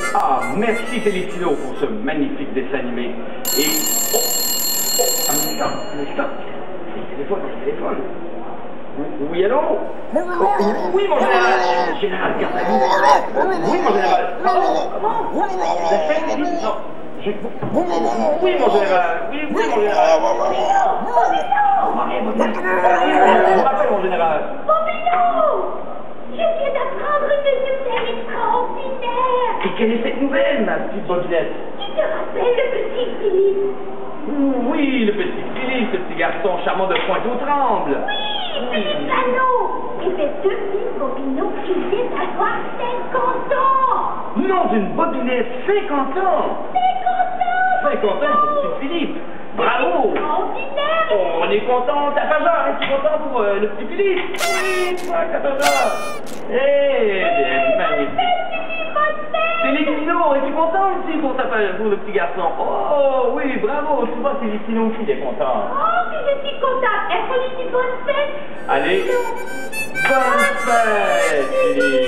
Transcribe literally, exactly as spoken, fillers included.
Ah, merci Félicino pour ce magnifique dessin animé. Et... Oh, oh, un instant, un instant. Le téléphone, le téléphone. Oui, allô? Oh, oui, mon général. Général Gardami. Oui, mon général. Comment? Comment? La fête, oui, non. Je... Oui, mon général. Oui, oui, mon général. Oui, je vous rappelle, mon général. Bobino! Je viens d'apprendre une nouvelle extraordinaire! Et quelle est cette nouvelle, ma petite bobinette? Tu te rappelles le petit Philippe? Oui, le petit Philippe, ce petit garçon charmant de Pointe-aux-Trembles. Oui, Philippe Panot! Et bien, depuis, Bobino, il vient d'avoir cinquante ans! Non, d'une bobinette, cinquante ans! cinquante ans! cinquante ans pour le petit Philippe! Bravo! Extraordinaire! Oh, on est content, t'as pas genre, es-tu content pour euh, le petit Philippe? Oui, toi, t'as pas genre. Eh bien, magnifique. Félicino, es-tu content aussi pour, ta, pour le petit garçon? Oh, oui, bravo, tu vois, Félicino aussi, il est content. Oh, que je suis contente! Est-ce qu'on lui dit bonne fête? Allez, bonne fête, Philippe!